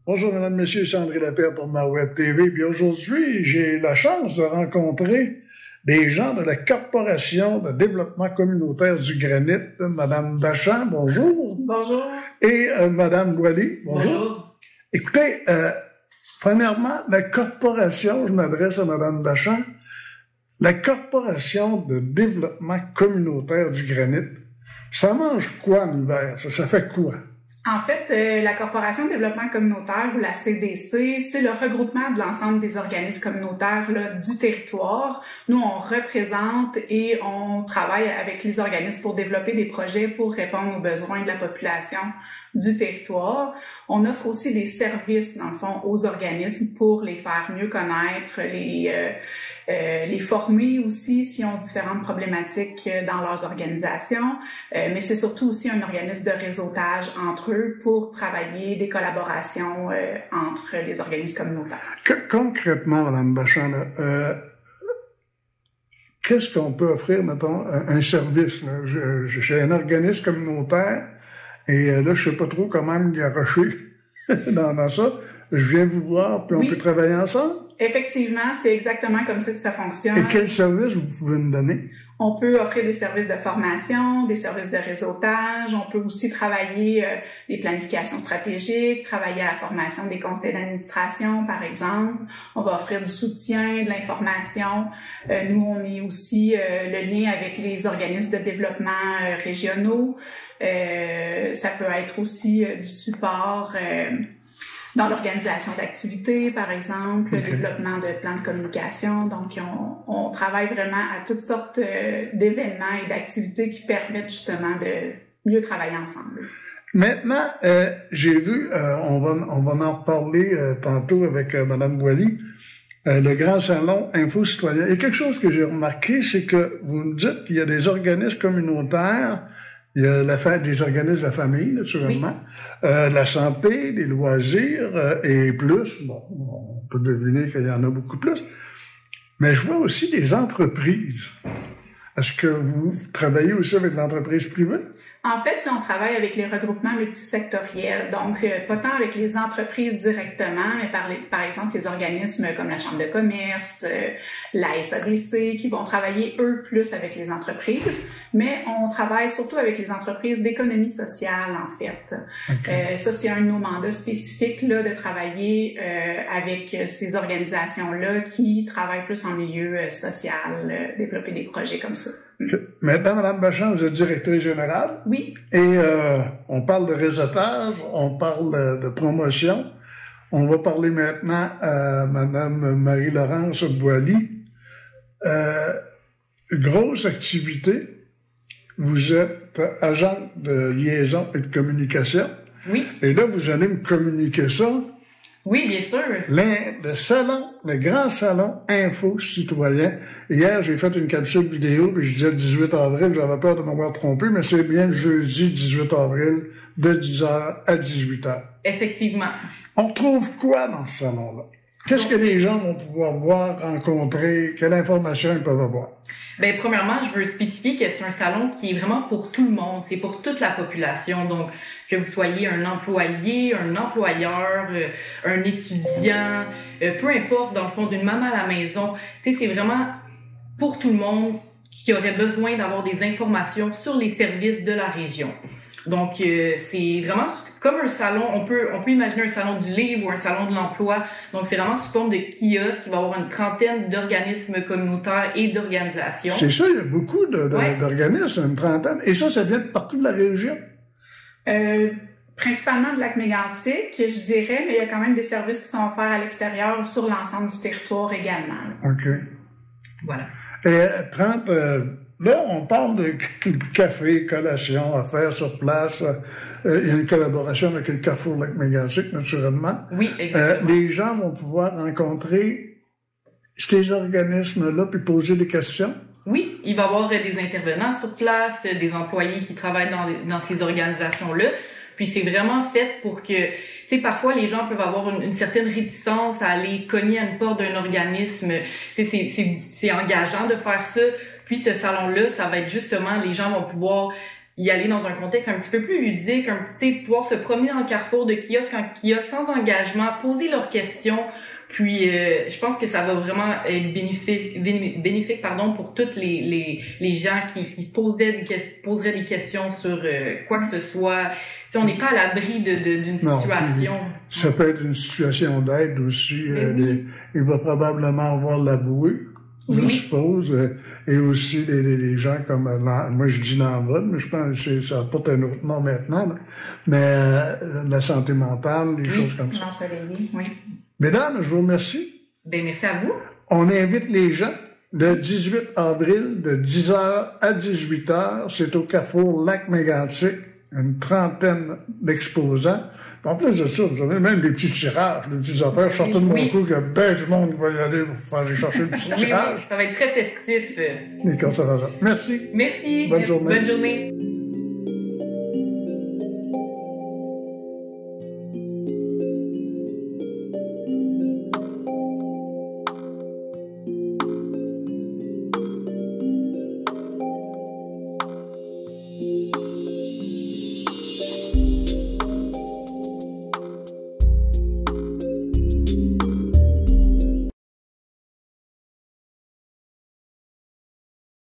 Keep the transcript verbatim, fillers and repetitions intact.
Bonjour, mesdames, messieurs, c'est André Lapierre pour ma Web T V. Puis aujourd'hui, j'ai la chance de rencontrer des gens de la Corporation de développement communautaire du Granit, Madame Bachand, bonjour. Bonjour. Et euh, Madame Boily, bonjour. Bonjour. Écoutez, euh, premièrement, la Corporation, je m'adresse à Madame Bachand, la Corporation de développement communautaire du Granit, ça mange quoi en hiver? Ça, ça fait quoi? En fait, euh, la Corporation de développement communautaire, ou la C D C, c'est le regroupement de l'ensemble des organismes communautaires là, du territoire. Nous, on représente et on travaille avec les organismes pour développer des projets pour répondre aux besoins de la population du territoire. On offre aussi des services, dans le fond, aux organismes pour les faire mieux connaître, les euh, euh, les former aussi s'ils ont différentes problématiques dans leurs organisations. Euh, mais c'est surtout aussi un organisme de réseautage entre eux pour travailler des collaborations euh, entre les organismes communautaires. Que, concrètement, Mme Bachand, là, euh, qu'est-ce qu'on peut offrir, mettons, un, un service? Là? Je, je, j'ai un organisme communautaire et euh, là, je sais pas trop comment me garrocher dans, dans ça. Je viens vous voir, puis on oui. peut travailler ensemble? Effectivement, c'est exactement comme ça que ça fonctionne. Et quel service vous pouvez me donner? On peut offrir des services de formation, des services de réseautage. On peut aussi travailler euh, des planifications stratégiques, travailler à la formation des conseils d'administration, par exemple. On va offrir du soutien, de l'information. Euh, nous, on est aussi euh, le lien avec les organismes de développement euh, régionaux. Euh, ça peut être aussi euh, du support euh, dans l'organisation d'activités, par exemple, okay. le développement de plans de communication. Donc, on, on travaille vraiment à toutes sortes euh, d'événements et d'activités qui permettent justement de mieux travailler ensemble. Maintenant, euh, j'ai vu, euh, on va on va en reparler euh, tantôt avec euh, Mme Boily, euh, le grand salon Info Citoyen. Et quelque chose que j'ai remarqué, c'est que vous me dites qu'il y a des organismes communautaires. Il y a la fin, des organismes de la famille, naturellement, oui. euh, la santé, les loisirs euh, et plus. Bon, on peut deviner qu'il y en a beaucoup plus. Mais je vois aussi des entreprises. Est-ce que vous travaillez aussi avec l'entreprise privée? En fait, on travaille avec les regroupements multisectoriels, donc euh, pas tant avec les entreprises directement, mais par, les, par exemple les organismes comme la Chambre de commerce, euh, la S A D C, qui vont travailler eux plus avec les entreprises, mais on travaille surtout avec les entreprises d'économie sociale en fait. Okay. Euh, ça, c'est un de nos mandats spécifiques là, de travailler euh, avec ces organisations-là qui travaillent plus en milieu euh, social, euh, développer des projets comme ça. Maintenant, Mme Bachand, vous êtes directrice générale. Oui. Et euh, on parle de réseautage, on parle de promotion. On va parler maintenant à Mme Marie-Laurence Boily. Euh, grosse activité. Vous êtes agente de liaison et de communication. Oui. Et là, vous allez me communiquer ça. Oui, bien sûr. Le, le salon, le grand salon Info Citoyen. Hier, j'ai fait une capsule vidéo, puis je disais le dix-huit avril, j'avais peur de m'avoir trompé, mais c'est bien jeudi dix-huit avril, de dix heures à dix-huit heures. Effectivement. On trouve quoi dans ce salon-là? Qu'est-ce que les gens vont pouvoir voir, rencontrer? Quelle information ils peuvent avoir? Ben, premièrement, je veux spécifier que c'est un salon qui est vraiment pour tout le monde. C'est pour toute la population. Donc, que vous soyez un employé, un employeur, euh, un étudiant, euh, peu importe, dans le fond, d'une maman à la maison. Tu sais, c'est vraiment pour tout le monde qui aurait besoin d'avoir des informations sur les services de la région. Donc, euh, c'est vraiment comme un salon. On peut on peut imaginer un salon du livre ou un salon de l'emploi. Donc, c'est vraiment sous forme de kiosque. Il va y avoir une trentaine d'organismes communautaires et d'organisations. C'est ça, il y a beaucoup de, de, ouais. d'organismes, une trentaine. Et ça, ça vient de partout de la région? Euh, principalement de Lac-Mégantic, je dirais, mais il y a quand même des services qui sont offerts à l'extérieur ou sur l'ensemble du territoire également. OK. Voilà. Et trente... Euh, Là, on parle de café, collation à faire sur place. Euh, il y a une collaboration avec le Carrefour Lac-Mégantic, naturellement. Oui, exactement. Euh, les gens vont pouvoir rencontrer ces organismes-là puis poser des questions. Oui, il va y avoir des intervenants sur place, des employés qui travaillent dans, dans ces organisations-là. Puis c'est vraiment fait pour que, tu sais, parfois les gens peuvent avoir une, une certaine réticence à aller cogner à une porte d'un organisme. Tu sais, c'est, c'est, c'est engageant de faire ça. Puis ce salon-là, ça va être justement, les gens vont pouvoir y aller dans un contexte un petit peu plus ludique, un petit, pouvoir se promener dans le carrefour de kiosque en kiosque sans engagement, poser leurs questions. Puis, euh, je pense que ça va vraiment être bénéfique, bénéfique pardon, pour toutes les les, les gens qui, qui se poseraient des, poseraient des questions sur euh, quoi que ce soit. T'sais, on n'est pas à l'abri de, de, d'une non, situation. Ça peut être une situation d'aide aussi. Euh, oui. les, il va probablement avoir la bouée, je oui. suppose. Euh, et aussi les, les, les gens comme, euh, moi je dis l'envol, mais je pense que ça porte un autre nom maintenant. Là. Mais euh, la santé mentale, des oui. choses comme ça. L'ensoleillé, oui. Mesdames, je vous remercie. Ben, merci à vous. On invite les gens le dix-huit avril de dix heures à dix-huit heures. C'est au Carrefour Lac-Mégantic. Une trentaine d'exposants. En plus de ça, vous avez même des petits tirages, des petites affaires. Je sortais de mon oui. coup que ben du monde va y aller pour faire aller chercher le petit oui, tirage. Oui, ça va être très festif. Les conservateurs. Merci. Merci. Bonne journée. Bonne journée.